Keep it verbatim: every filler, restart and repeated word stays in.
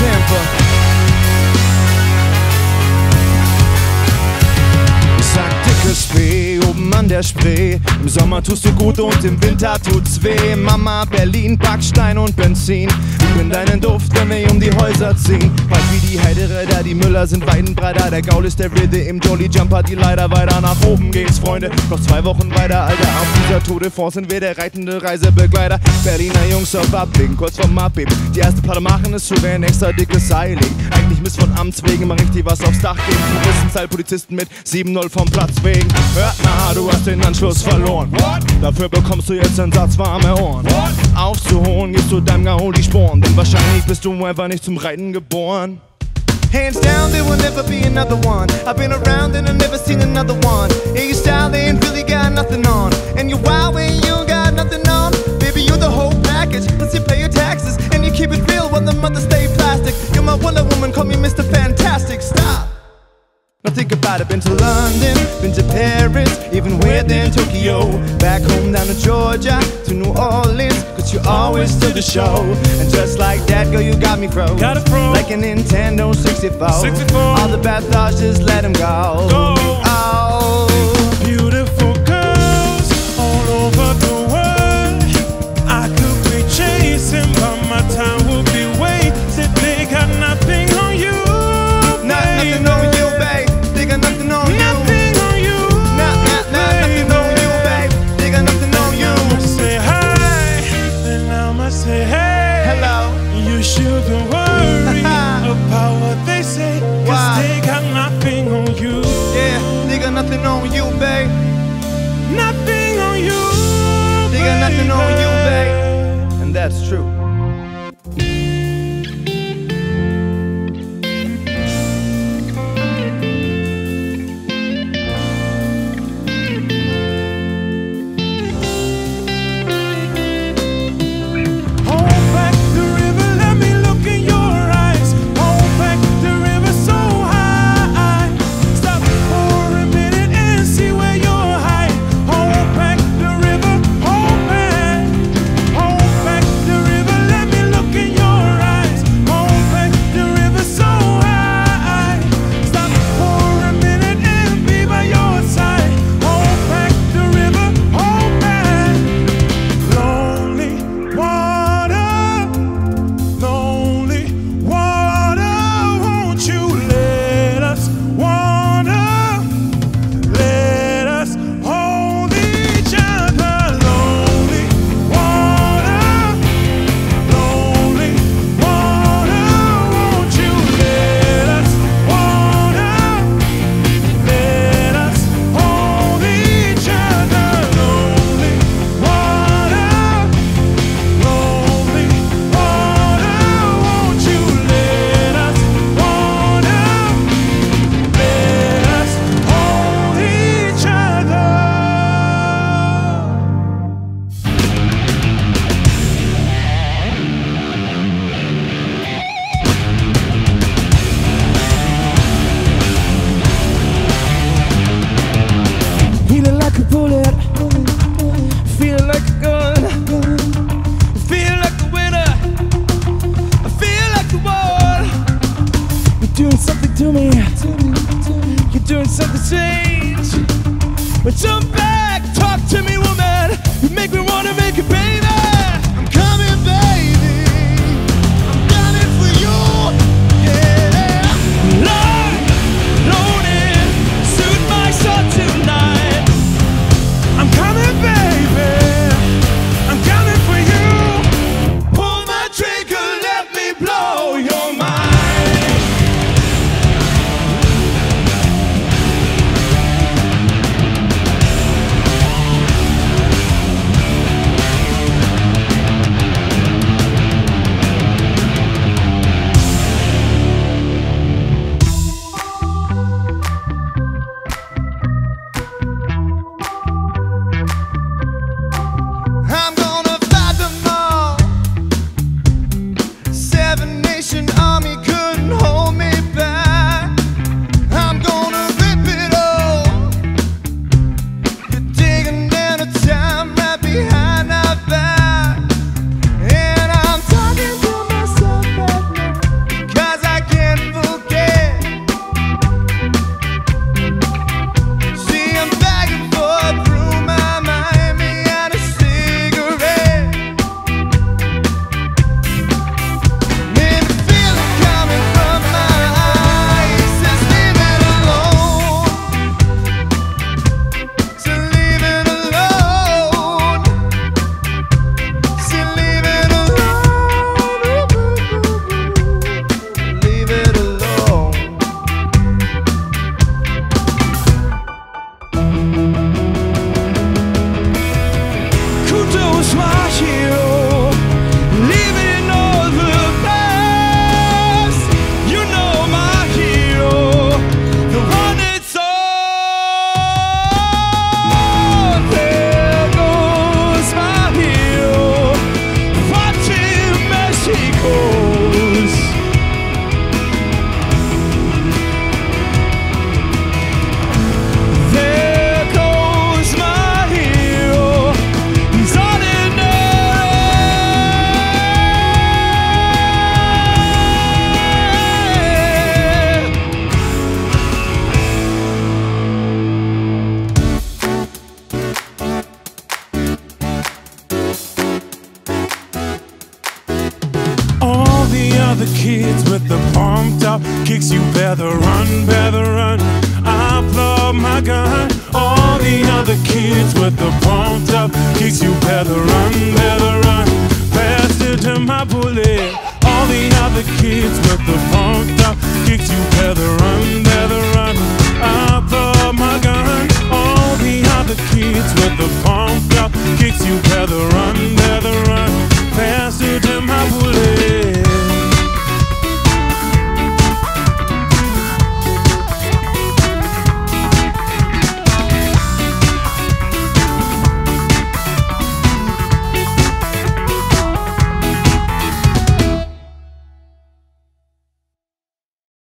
Tampa. Ich sag dickes Spee, oben an der Spree. Im Sommer tust du gut und im Winter tut's weh. Mama, Berlin, Backstein und Benzin. Ich bin deinen Duft, wenn wir um die Häuser ziehen. Bald wie die Heideräder, die Müller sind Weidenbreiter. Der Gaul ist der Wilde im Jolly Jumper, die Leider weiter nach oben geht's, Freunde. Noch zwei Wochen weiter, Alter, auf dieser Tour de France sind wir der reitende Reisebegleiter. Berliner Jungs auf Abwägen, kurz vorm Abheben. Die erste Platte machen ist so wie ein extra dickes Seil. Eigentlich Mist von Amts wegen, mach richtig was aufs Dach geben. Touristenzahl Polizisten mit sieben null vom Platz wegen. Hört na, du hast den Anschluss verloren. What? Dafür bekommst du jetzt einen Satz warme Ohren. What? Aufzuholen gibst du deinem Gaul die Sporen, denn wahrscheinlich bist du einfach nicht zum Reiten geboren. Hands down, there will never be another one. I've been around and I've never seen another one. In your style, they ain't really got nothing on. And you're wild when you got nothing on. Baby, you're the whole package. Plus you pay your taxes and you keep it real when the mothers stay plastic. You're my Wonder Woman, call me Mister Fantastic. Stop. Now think about it, been to London, been to Paris, even within Tokyo. Back home down to Georgia, to New Orleans, cause you always still the show. And just like that, girl, you got me froze. Got it froze. Like a Nintendo sixty-four. sixty-four. All the bad thoughts, just let them go. Go. Oh. Beautiful girls all over the world. I could be chasing, but my time will be wasted. They got nothing on you. Not nothing on you, babe. They got nothing on you. Nothing on you. Not, not, not nothing on you, babe. They got nothing on you. I'ma say hi, and I'ma say hey. Hello. You shouldn't worry about what they say, cause Why? they got nothing on you. Yeah, they got nothing on you, babe. Nothing on you. They got nothing on you, babe. And that's true. To me, you're doing something strange. But jump back, talk to me, woman. You make me wanna make it, baby. I'm coming, baby. I'm gunning for you, yeah. Lord, loaded, suit my shot tonight. I'm coming, baby. I'm coming for you. Pull my trigger, let me blow your mind. my hero, leaving all the past. You know my hero, the one that's all. There goes my hero, watch him as he goes. There goes my hero, he's All the other kids with the pumped up kicks, you better run, better run. I plug my gun. All the other kids with the pumped up kicks, you better run,